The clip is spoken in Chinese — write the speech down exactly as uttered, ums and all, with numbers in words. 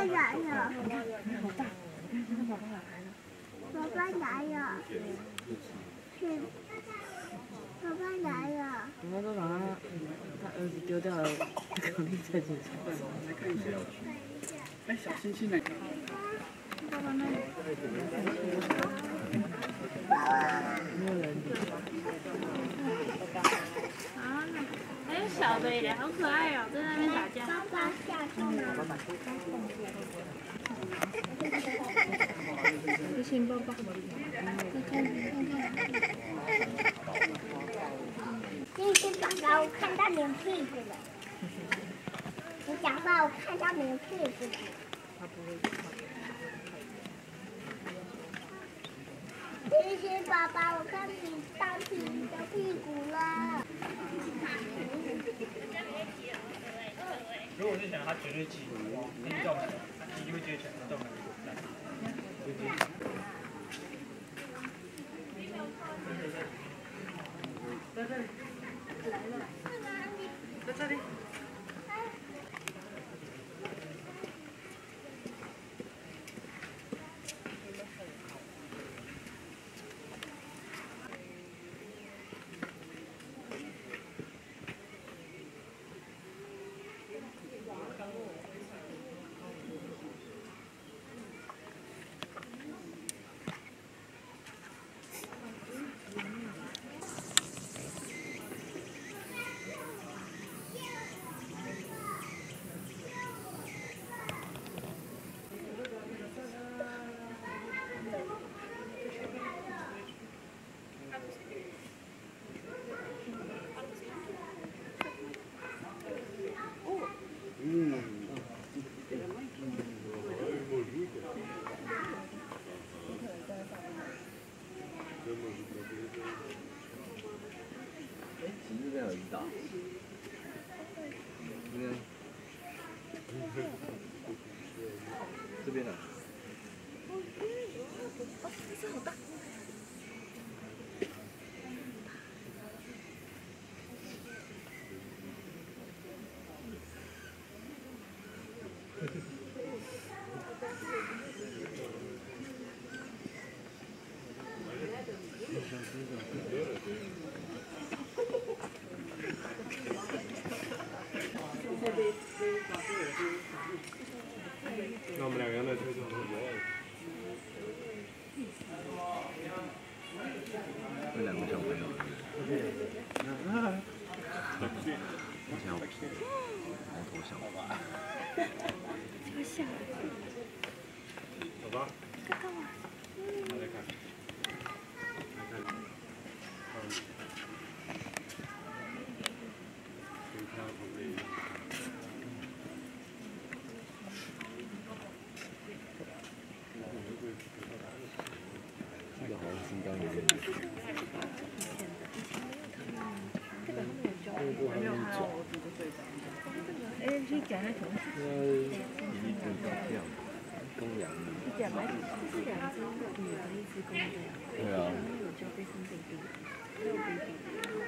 爸来了， 好大，那爸爸来了。 爸爸来了，是，爸爸来了。 爸爸都把他他儿子丢掉了，肯定在警察。 来看一下。哎，小星星来看。 爸爸那里。 没有人理。 啊，还有小的耶，好可爱哦，在那边打架。 爸爸下去了。 谢谢爸爸。 这是爸爸，我看到你的屁股了。你讲话，我看到你的屁股了。谢谢爸爸，我看你到你的屁股了。 如果是想他绝对记，你动，他记就会觉得全部动了。在这里，在这里。 这边呢？ 那我们两个人在推动中国。 那两个小朋友。以前要皮，毛头小。 好小。 走吧。 在干嘛？ 他在看。来看。嗯。可以看到旁边。 这个好像是刚有点。 没有看到我自己睡着。哎，去讲那什么？ 一只小跳，公羊。 一讲买是两只女的，一只公的。 对啊。 有交配生 baby，还有 baby。